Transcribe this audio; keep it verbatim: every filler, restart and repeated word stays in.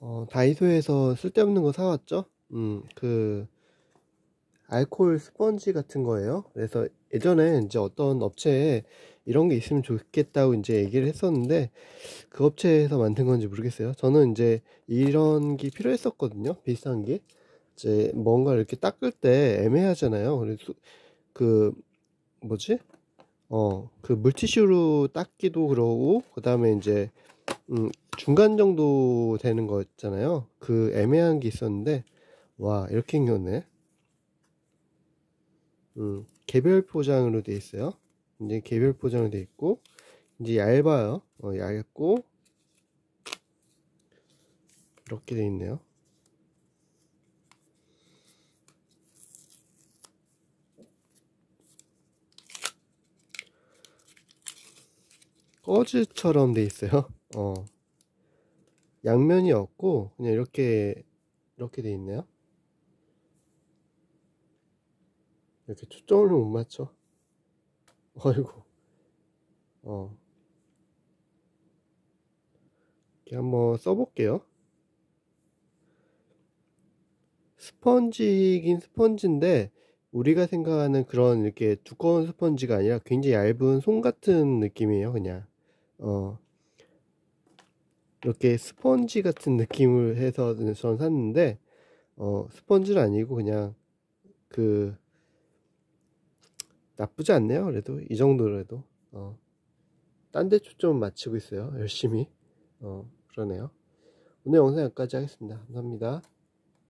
어, 다이소에서 쓸데없는 거 사왔죠? 음, 그, 알코올 스펀지 같은 거예요. 그래서 예전에 이제 어떤 업체에 이런 게 있으면 좋겠다고 이제 얘기를 했었는데, 그 업체에서 만든 건지 모르겠어요. 저는 이제 이런 게 필요했었거든요. 비슷한 게. 이제 뭔가 이렇게 닦을 때 애매하잖아요. 그래서 그, 뭐지? 어, 그 물티슈로 닦기도 그러고, 그 다음에 이제 음, 중간 정도 되는 거 있잖아요. 그 애매한 게 있었는데, 와, 이렇게 생겼네. 음, 개별 포장으로 돼 있어요. 이제 개별 포장으로 돼 있고, 이제 얇아요. 어, 얇고, 이렇게 돼 있네요. 꺼즈처럼 돼 있어요. 어, 양면이 없고, 그냥 이렇게, 이렇게 돼 있네요. 이렇게 초점을 못 맞춰. 어이구, 어, 이렇게 한번 써볼게요. 스펀지긴 스펀지인데 우리가 생각하는 그런 이렇게 두꺼운 스펀지가 아니라 굉장히 얇은 솜 같은 느낌이에요. 그냥 어 이렇게 스펀지 같은 느낌을 해서 전 샀는데 어 스펀지는 아니고 그냥 그 나쁘지 않네요. 그래도 이 정도라도 어 딴 데 초점 맞추고 있어요. 열심히 어 그러네요. 오늘 영상 여기까지 하겠습니다. 감사합니다.